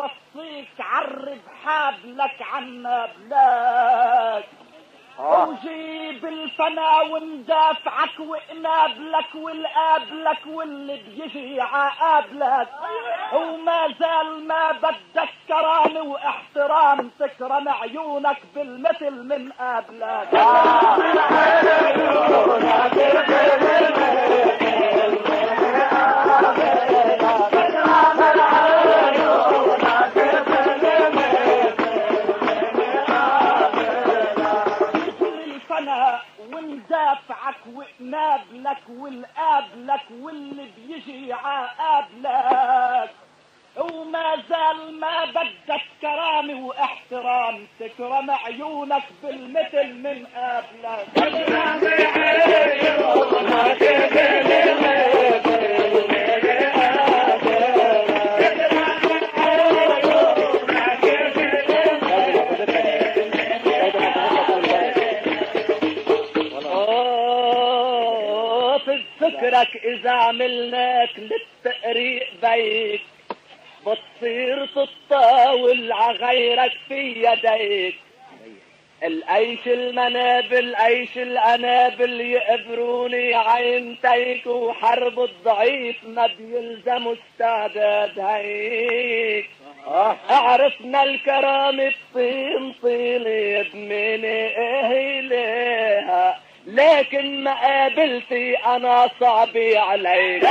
بوصيك عرب حابلك عنا بلاك وجيب الفنا وندافعك وقنابلك والقابلك واللي بيجي عقابلك وما زال ما بدك كرامة واحترام تكرم عيونك بالمثل من قابلك وندافعك وقنابلك والقابلك واللي بيجي عقابلك وما زال ما بدك كرامة واحترام تكرم عيونك بالمثل من قابلك فكرك اذا عملناك للتقريق بيك بتصير تطاول عغيرك في يديك القيش المنابل قيش الانابل يقبروني عينتيك وحرب الضعيف ما بيلزم استعداد هيك اعرفنا الكرامة طين طيلي بمني ايه ليها لكن ما قابلتي انا صعبي عليك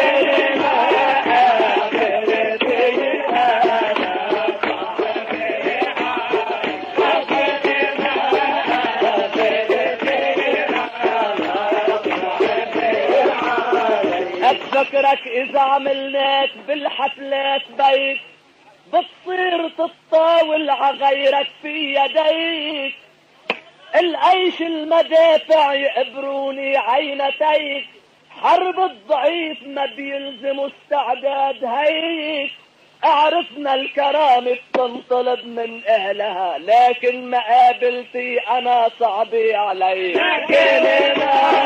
اتذكرك اذا عملناك بالحفلات بيك بتصير تطاول عغيرك في يديك القيش المدافع يقبروني عينتيك حرب الضعيف ما بيلزم استعداد هيك اعرفنا الكرامة بتنطلب من اهلها لكن ما قابلتي انا صعبي عليك لكن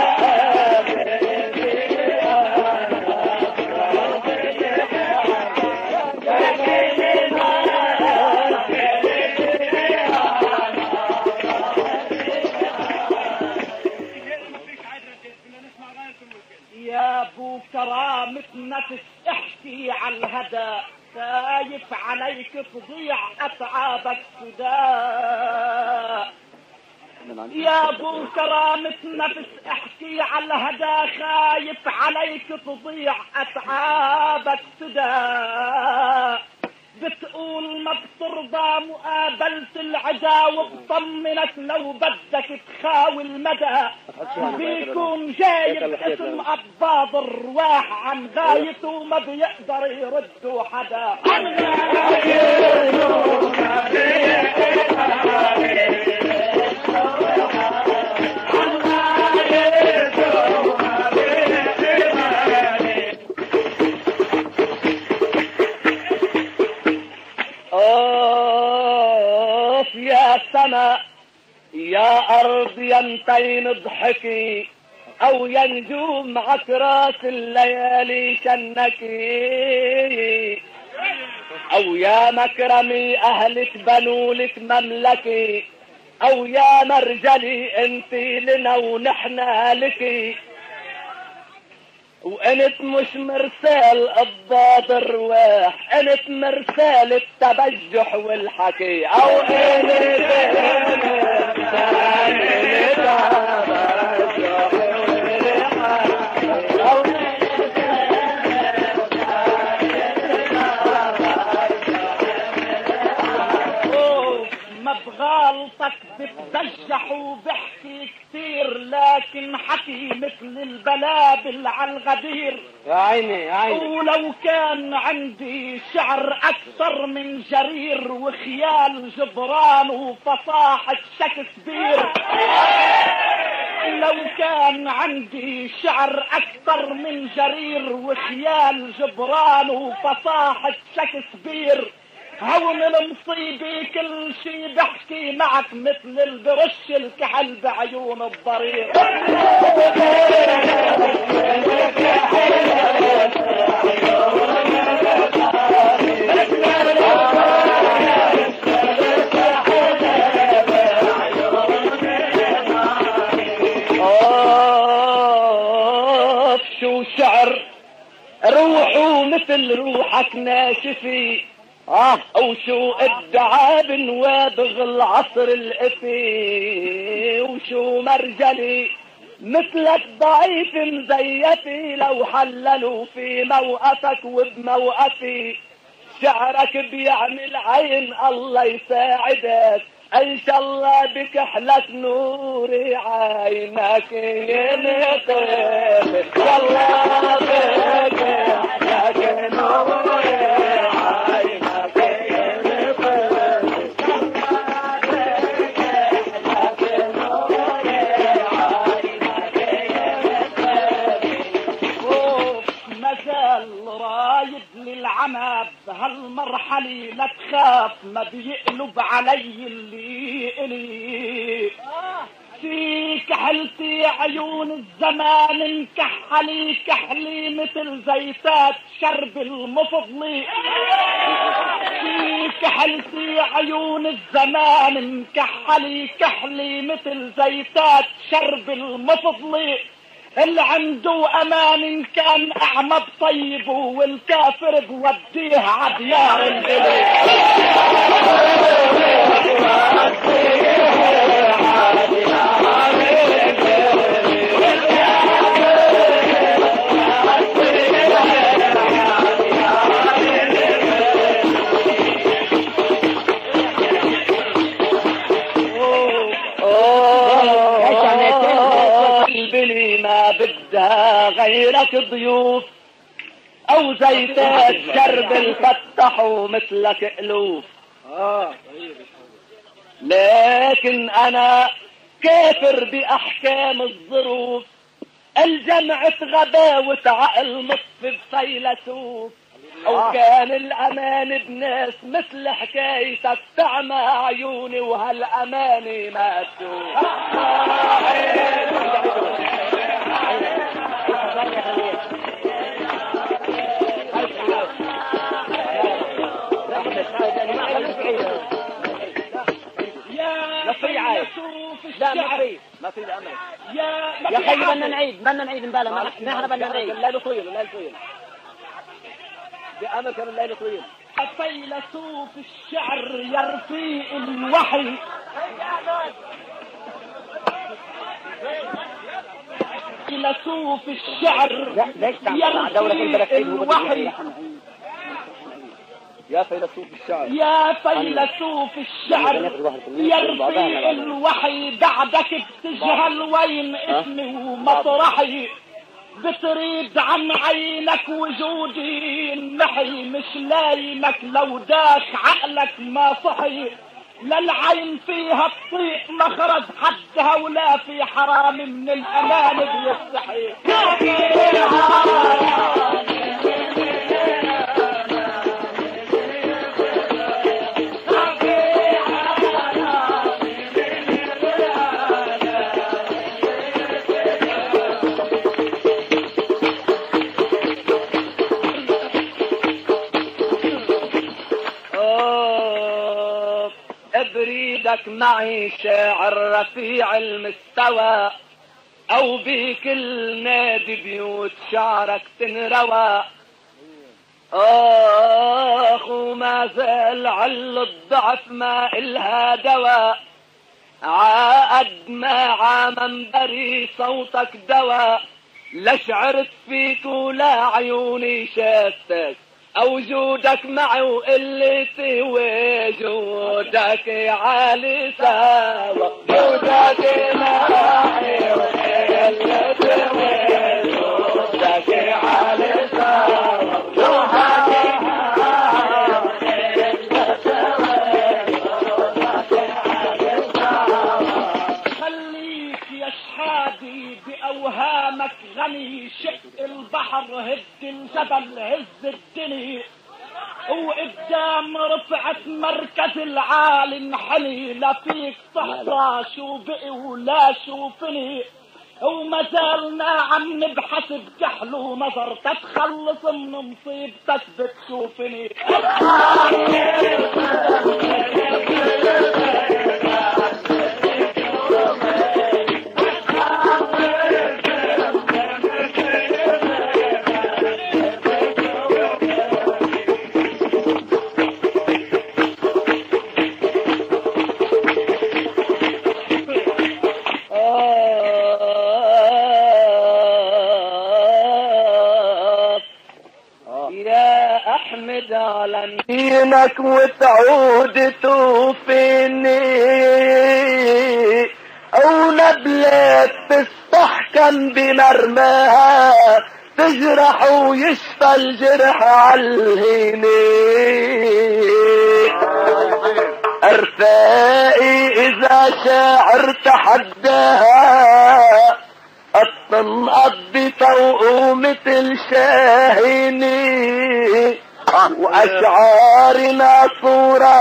يا ابو كرامة نفس احكي على الهدى خايف عليك تضيع اتعابك سداء يا ابو كرامة نفس احكي على الهدى خايف عليك تضيع اتعابك سداء بتقول ما بترضى مقابلة العدا وبطمنك لو بدك تخاول مدى بيكون جايب اسم قباض الرواح عن غايته وما بيقدر يردوا حدا يا سما يا أرض ينتين اضحكي أو يا نجوم عكراس الليالي شنكي أو يا مكرمي أهلك بنولك مملكي أو يا مرجلي انتي لنا ونحنا لكي وانت مش مرسال قباض الرواح انت مرسال التبجح والحكي او انت مرسال التبجح ما بغالطك بتبجح وبحكي كتير لكن حكي مثل البلابل على الغدير يا عيني يا عيني ولو كان عندي شعر اكثر من جرير وخيال جبران وفصاحة شكسبير لو كان عندي شعر اكثر من جرير وخيال جبران وفصاحة شكسبير هون المصيبة كل شي بحكي معك مثل البرش الكحل بعيون الضرير قابل روحك ناشفي او شو ادعى بنوابغ العصر الافي، وشو مرجلي مثلك ضعيف مزيفي لو حللوا في موقفك وبموقفي. شعرك بيعمل عين الله يساعدك، ان شاء الله بكحلك نوري عينك ينطف، والله بكحلك نوري عينك ينطف. مازال رايد للعمى بهالمرحلة لا تخاف، ما بيقلب علي اللي إلي. في كحلتي عيون الزمان مكحلي كحلي مثل زيتات شرب المفضلي. في كحلتي عيون الزمان مكحلي كحلي مثل زيتات شرب المفضلي. اللي عنده امان ان كان اعمى بطيبه، والكافر بوديه عديار البلد. ما بدها غيرك ضيوف او زيتات شرب الفتحوا مثلك الوف. لكن انا كافر باحكام الظروف، الجمع غباوة عقل مطف بفيلسوف. او كان الامان بناس مثل حكايتك تعمى عيوني وهالاماني ما تشوف. لا ما في الامل يا خي. بدنا نعيد نبالا، نحن بدنا نعيد. الليل طويل بأمل كان الليل طويل. فيلسوف الشعر يرفي الوحي، فيلسوف الشعر يرفي الوحي. يا فيلسوف الشعر يا فيلسوف الشعر يرفي الوحي، بعدك بتجهل وين اسمي ومطرحي. بتريد عن عينك وجودي النحي، مش لايمك لو داك عقلك ما صحي. للعين فيها تطيق مخرج حدها، ولا في حرام من الامان بيستحي. بريدك معي شاعر رفيع المستوى، او بكل نادي بيوت شعرك تنروى. وما زال عل الضعف ما إلها دواء، عقد ما عمنبري صوتك دواء. لا شعرت فيك ولا عيوني شافتك، او جودك معي وقلتي وجودك عالي سوا. جودك معي وقلتي وجودك عالي سوا. خليك يا شحادي بأوهامك غني، شق البحر هد الجبل هز الدنيا، وقدام رفعت مركز العالي انحني. لا فيك تحظى شو بقي ولا شو فني، وما زالنا عم نبحث بكحل ونظر تتخلص من مصيبتك بتشوفني. عشانك وتعود توفيني، ونبلت تستحكم بمرماها تجرح ويشفى الجرح عالهيني. ارفائي اذا شاعر تحداها الطنقط بفوقه مثل شاهيني، واشعارنا صورة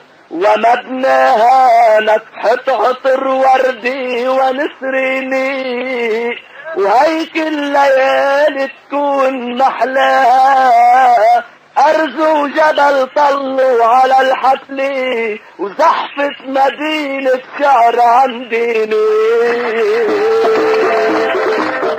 ومبناها نفحة عطر وردي ونسريني، وهيك الليالي تكون محلاها ارجو جبل طلوا على الحفل وزحفة مدينة شعر عن ديني.